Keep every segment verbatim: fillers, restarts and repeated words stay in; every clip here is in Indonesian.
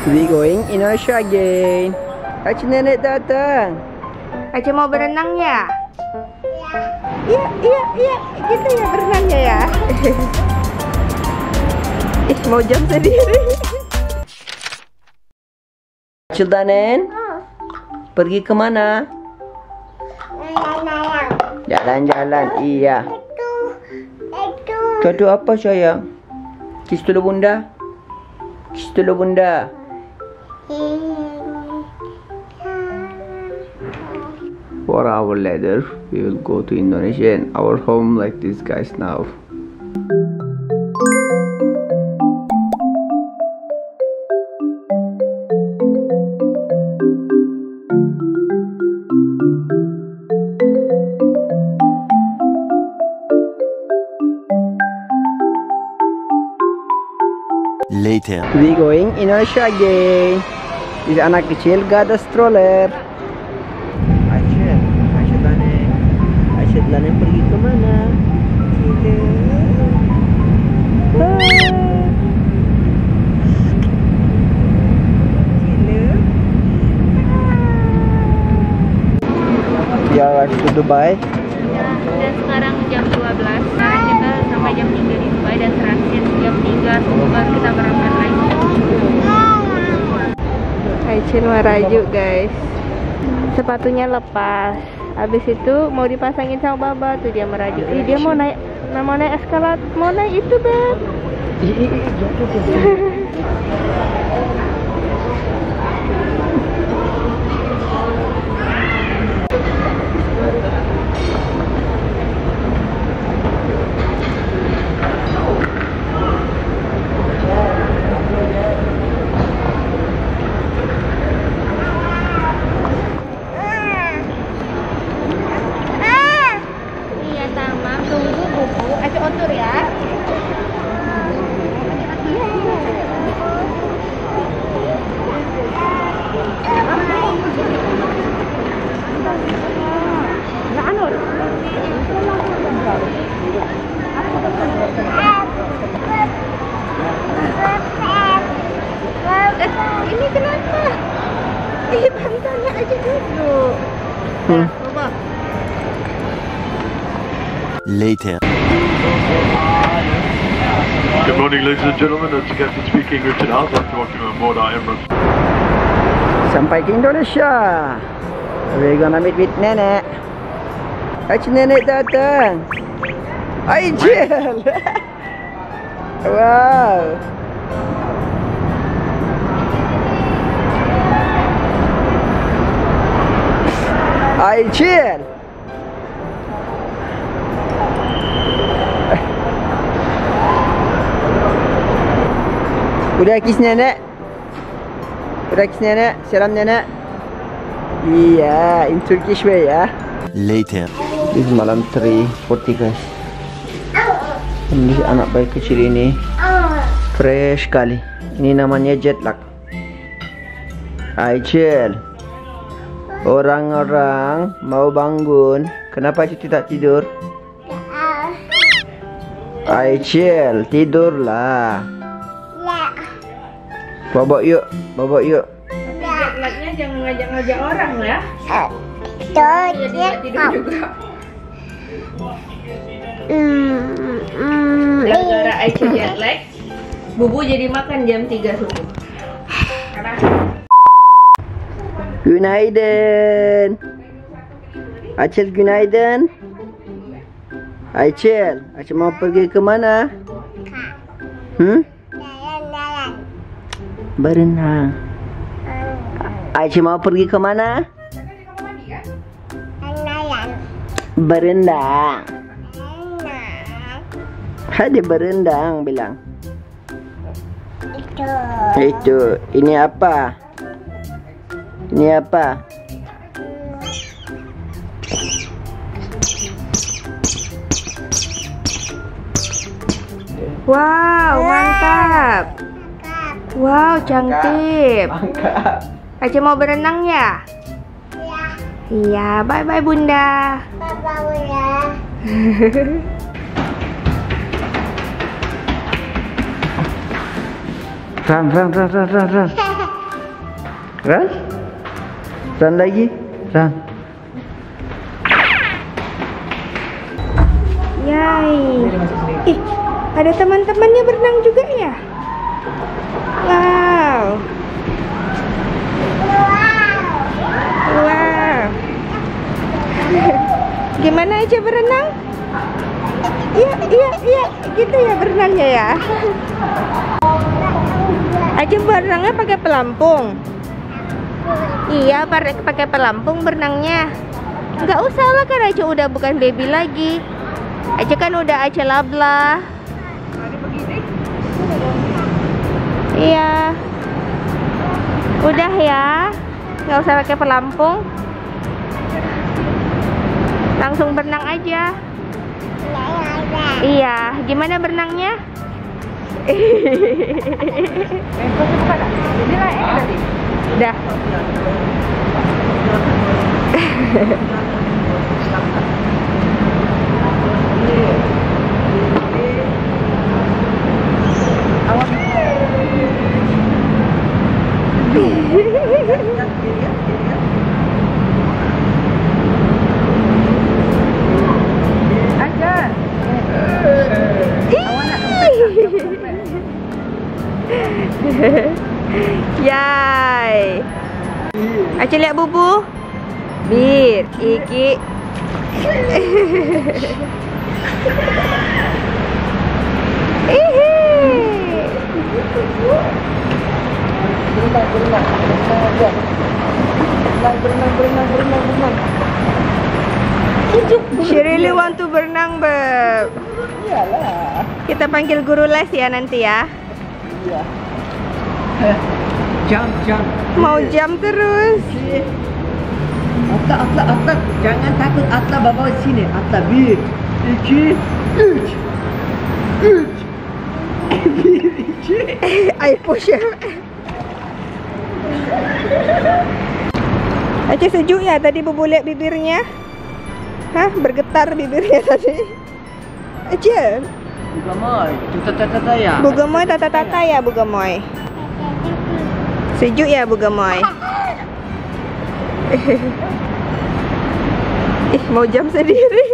We going Indonesia again. Aceh nenek datang. Aceh mau berenang ya? Iya, iya, iya. Gitu ya berenangnya ya. Ih, mau jam sendiri. Cildanen, pergi kemana? Jalan-jalan, iya. Kado apa sayang? Kiss dulu bunda. Kiss dulu bunda. For our later, we will go to Indonesia and our home like these guys now. Later. We going Indonesia again. This anak kecil gak ada stroller. Aceh, Aceh Daneng, Aceh Daneng pergi kemana? Cile. Cile. Ya, ke Dubai. Dan sekarang jam dua belas. Sekarang kita sampai jam tiga di Dubai dan transit jam tiga baru kita berangkat lagi. Aisyah meraju guys. Sepatunya lepas. Habis itu mau dipasangin sama Baba tuh dia merajuk. Ih, dia mau naik mau naik eskalator, mau naik itu, Beb. Otur ya. Ini kenapa? Ih, bantalnya aja dulu. Hmm. Coba. Later. Good morning, ladies and gentlemen. It's Captain speaking. Richard Hart. I'd like to welcome you on board our Emirates. Sampai ke Indonesia. We're gonna meet with nenek. Aceh nenek datang. Aisyah. Wow. Aisyah. Udah kiss nenek. Udah kiss nenek. Salam nenek. Iya, in Turkish way ya. Later. Ini malam three forty guys. Ini anak bayi kecil ini fresh sekali. Ini namanya jet lag. Aisyah, orang-orang mau bangun. Kenapa Aisyah tidak tidur? Aisyah, tidurlah. Bobok yuk, bobok yuk. Jet lagnya jangan ngajak-ngajak orang ya. Jadi Dia tidur juga. Hmm, Gara-gara Aisyah jet lag, Bubu jadi makan jam tiga subuh. Karena Günaydın. Acil günaydın. Acil, Acil mau pergi ke mana? Hmm? Berenang. Acil mau pergi ke mana? Berendang. Hadi berendang bilang. Itu. Itu. Ini apa? Ini apa? wow, mantap. Wow, cantik. Mangkap. Aceh mau berenang ya? Iya, bye-bye Bunda. Papa udah. Run, run, run, run, run, run. Run. Run lagi. Run. Yay. Ih, ada teman-temannya berenang juga ya? Wow. Wow. Gimana aja berenang? Iya, iya, iya, gitu ya berenangnya ya. Aja berenangnya pakai pelampung. Iya, pakai pelampung berenangnya. Nggak usah lah kan Aja udah bukan baby lagi. Aja kan udah Aja labla. Iya. Udah ya. Nggak usah pakai pelampung. Langsung berenang aja. Iya, gimana berenangnya? Dah. Yay. Aca lihat bubu. Bir, iki. Ihi. She really want to berenang, Beb. Iyalah. Kita panggil guru les ya nanti ya. Iya. Jump, jump. Mau jump terus. Atla, atla, atla. Jangan takut, atla bawa sini. Atla, bir, iki, üç. Üç. Bir, iki. I push ya. Aceh sejuk ya tadi bubu lihat bibirnya. Hah, bergetar bibirnya tadi. Aceh. Bugamoy, tata-tata ya. Bugamoy tata-tata ya, Bugamoy. Sejuk ya, Bugamoy. Ih, mau jam sendiri.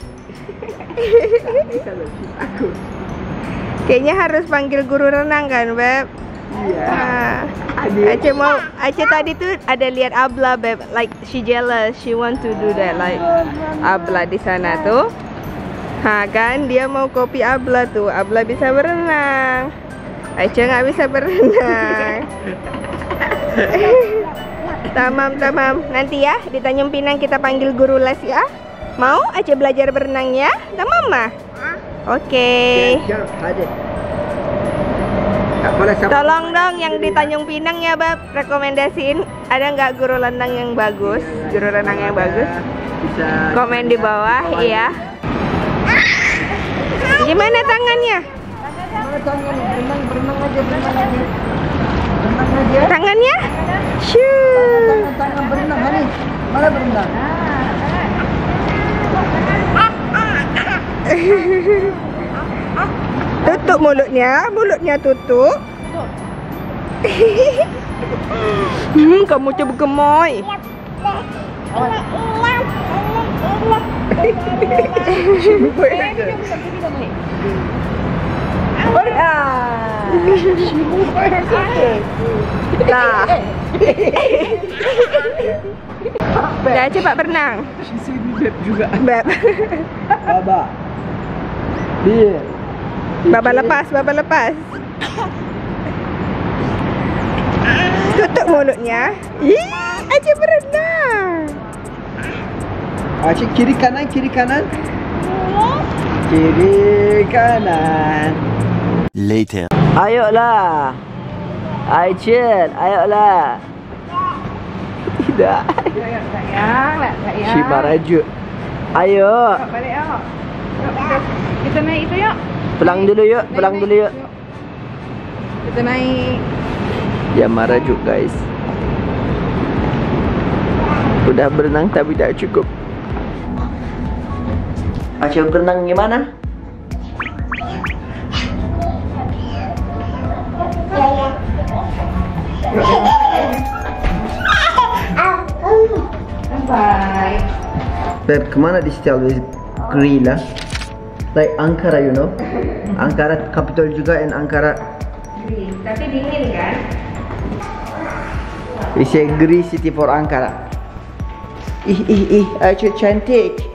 Kayaknya harus panggil guru renang kan, Beb? Iya. Nah, Aceh mau, Aceh tadi tuh ada lihat Abla, Beb. Like she jealous, she want to do that like Abla di sana tuh. Ha kan, dia mau copy Abla tuh. Abla bisa berenang. Aceh nggak bisa berenang. Tamam, tamam. Nanti ya di Tanjung Pinang kita panggil guru les ya. Mau Aceh belajar berenang ya? Tamam mah? Oke. Tolong dong yang di Tanjung Pinang ya, Bab, rekomendasiin ada nggak guru renang yang bagus, guru renang yang bagus? Komen di bawah ya. Gimana tangannya? Tangannya? Shoo. Tangan berenang, Hani. Mana berenang? Tutup mulutnya, mulutnya tutup. Hmm, kamu coba gemoy. Nah. Dah cepat berenang. Beb juga. Beb. Baba. Bir. Baba lepas, baba lepas. Tutup mulutnya. Ih, aja berenang. Acik kiri kanan, kiri kanan. Kiri kanan. Later. Ayolah. Aichen, ayolah. Tidak. Sayang, nak sayang. Si Maraju. Ayo. Balik yuk. Kita naik itu yuk. Pulang dulu yuk, pulang dulu yuk. Kita naik. Ya Maraju guys. Udah berenang tapi tak cukup. Aceh berenang gimana? five. But kemana di situ always agree lah. Like Ankara, you know. Ankara capital juga, and Ankara. Greece. Tapi dingin kan? We say Greece city for Ankara. Ih ih ih, Aisyah cantik.